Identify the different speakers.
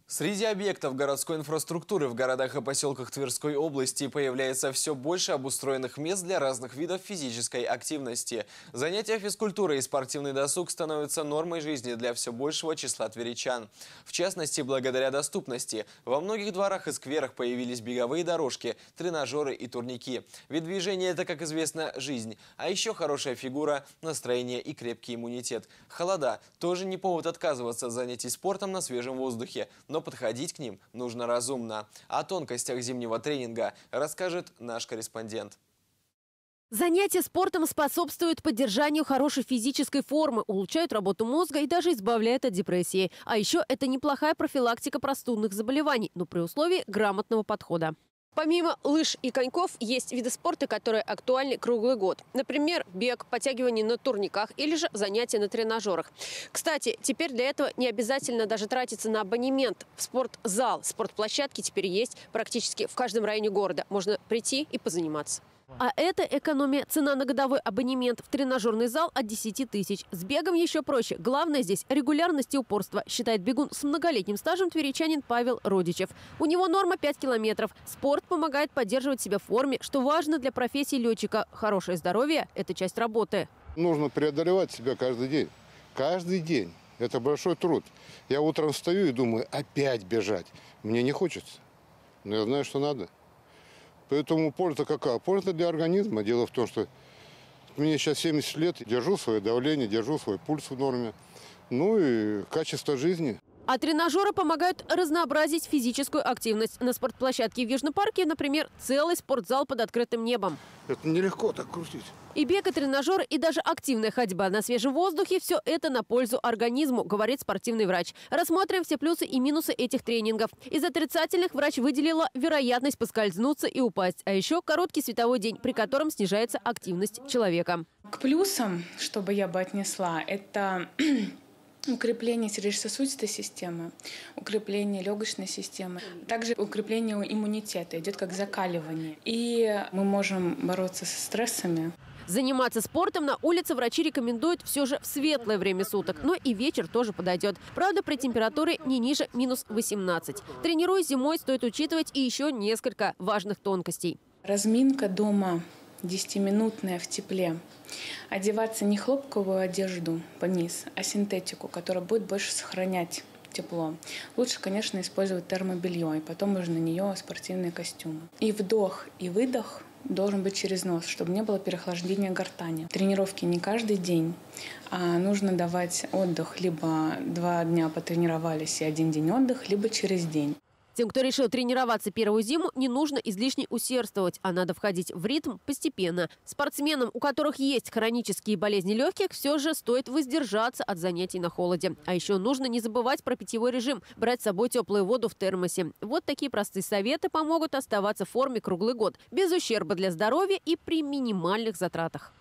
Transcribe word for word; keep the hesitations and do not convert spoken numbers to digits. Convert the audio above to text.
Speaker 1: Среди объектов городской инфраструктуры в городах и поселках Тверской области появляется все больше обустроенных мест для разных видов физической активности. Занятия физкультурой и спортивный досуг становятся нормой жизни для все большего числа тверичан. В частности, благодаря доступности. Во многих дворах и скверах появились беговые дорожки, тренажеры и турники. Ведь движение – это, как известно, жизнь. А еще хорошая фигура, настроение и крепкий иммунитет. Холода – тоже не повод отказываться от занятий спортом на свежем воздухе. Но подходить к ним нужно разумно. О тонкостях зимнего тренинга расскажет наш корреспондент.
Speaker 2: Занятия спортом способствуют поддержанию хорошей физической формы, улучшают работу мозга и даже избавляют от депрессии. А еще это неплохая профилактика простудных заболеваний, но при условии грамотного подхода. Помимо лыж и коньков, есть виды спорта, которые актуальны круглый год. Например, бег, подтягивание на турниках или же занятия на тренажерах. Кстати, теперь для этого не обязательно даже тратиться на абонемент в спортзал. Спортплощадки теперь есть практически в каждом районе города. Можно прийти и позаниматься. А это экономия. Цена на годовой абонемент в тренажерный зал от десяти тысяч. С бегом еще проще. Главное здесь регулярность и упорство, считает бегун с многолетним стажем тверичанин Павел Родичев. У него норма пять километров. Спорт помогает поддерживать себя в форме, что важно для профессии летчика. Хорошее здоровье – это часть работы.
Speaker 3: Нужно преодолевать себя каждый день. Каждый день. Это большой труд. Я утром встаю и думаю, опять бежать. Мне не хочется. Но я знаю, что надо. Поэтому польза какая? Польза для организма. Дело в том, что мне сейчас семьдесят лет, держу свое давление, держу свой пульс в норме. Ну и качество жизни.
Speaker 2: А тренажеры помогают разнообразить физическую активность. На спортплощадке в Южном парке, например, целый спортзал под открытым небом.
Speaker 3: Это нелегко так крутить.
Speaker 2: И бег, и тренажеры, и даже активная ходьба на свежем воздухе – все это на пользу организму, говорит спортивный врач. Рассмотрим все плюсы и минусы этих тренингов. Из отрицательных врач выделила вероятность поскользнуться и упасть. А еще короткий световой день, при котором снижается активность человека.
Speaker 4: К плюсам, что бы я бы отнесла, это укрепление сердечно-сосудистой системы, укрепление легочной системы, также укрепление иммунитета, идет как закаливание. И мы можем бороться со стрессами.
Speaker 2: Заниматься спортом на улице врачи рекомендуют все же в светлое время суток, но и вечер тоже подойдет. Правда, при температуре не ниже минус восемнадцати. Тренируясь зимой, стоит учитывать и еще несколько важных тонкостей.
Speaker 4: Разминка дома десятиминутная в тепле. Одеваться не хлопковую одежду пониз, а синтетику, которая будет больше сохранять тепло. Лучше, конечно, использовать термобелье, и потом уже на нее спортивные костюмы. И вдох, и выдох должен быть через нос, чтобы не было переохлаждения гортани. Тренировки не каждый день, а нужно давать отдых. Либо два дня потренировались и один день отдых, либо через день.
Speaker 2: Тем, кто решил тренироваться первую зиму, не нужно излишне усердствовать, а надо входить в ритм постепенно. Спортсменам, у которых есть хронические болезни легких, все же стоит воздержаться от занятий на холоде. А еще нужно не забывать про питьевой режим, брать с собой теплую воду в термосе. Вот такие простые советы помогут оставаться в форме круглый год, без ущерба для здоровья и при минимальных затратах.